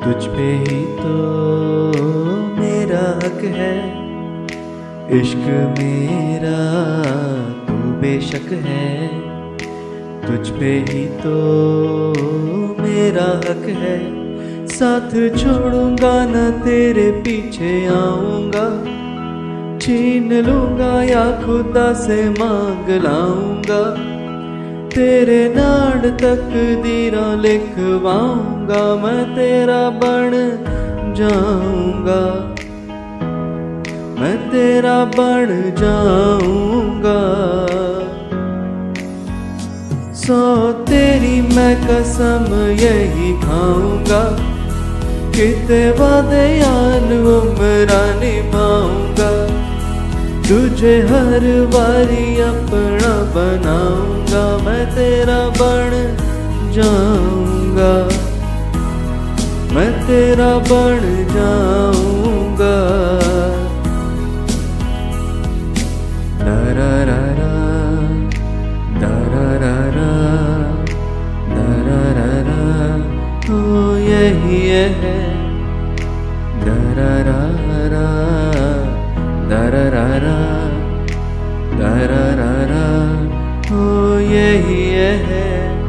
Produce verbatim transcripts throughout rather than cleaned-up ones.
तुझ पे ही तो मेरा हक है, इश्क मेरा तू बेशक है। तुझ पे ही तो मेरा हक है, साथ छोड़ूंगा ना तेरे पीछे आऊंगा। छीन लूंगा या खुदा से मांग लाऊंगा, तेरे नाड़ तकदीरा लिखवाऊंगा। मैं तेरा बन जाऊंगा, मैं तेरा बन जाऊंगा। सौ तेरी मैं कसम यही खाऊंगा, कितने वादे यान उम्रा निभाऊंगा। तुझे हर बारी अपना बनाऊंगा, मैं तेरा बन जाऊंगा, मैं तेरा बन जाऊंगा। दरा रा रा दरा रा रा दरा रा रा, ओ यही है। दरा रा रा दरा रा रा दरा रा रा, ओ यही है।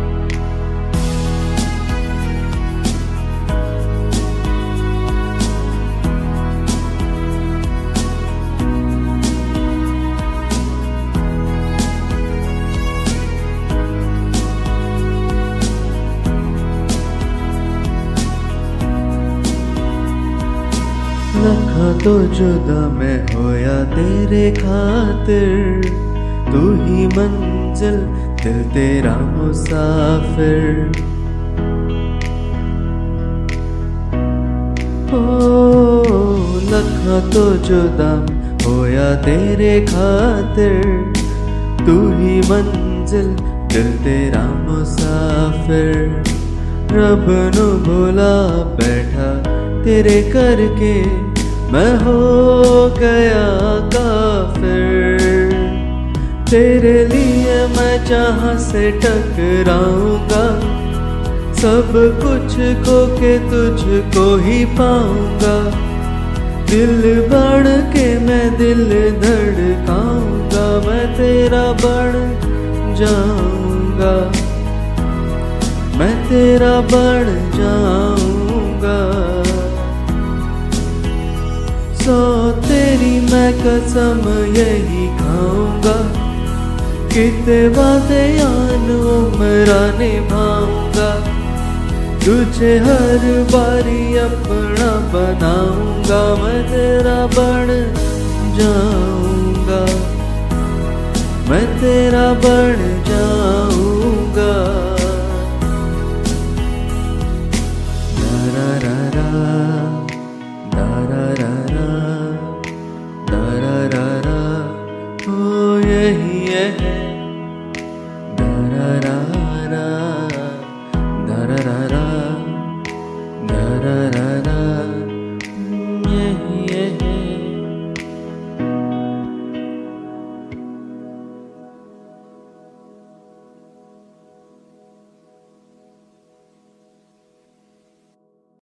लखा तो जुदा मैं होया तेरे खातिर, तू ही मंजिल दिल तेरा मुसाफिर। ओ लखा तो जुदा होया तेरे खातिर, तू ही मंजिल दिल तेरा मुसाफिर। रब नू भुला बैठा तेरे करके, मैं हो गया काफिर। तेरे लिए मैं जहाँ से टकराऊंगा, सब कुछ खो के तुझको ही पाऊंगा। दिल बढ़ के मैं दिल धड़काऊंगा, मैं तेरा बन जाऊंगा, मैं तेरा बन जाऊंगा। सौ तेरी मैं कसम यही खाऊंगा, कितने वादे यान उम्रा निभाऊंगा। तुझे हर बारी अपना बनाऊंगा, मैं तेरा बन जाऊंगा, मैं तेरा बन जाऊंगा। रा रा रा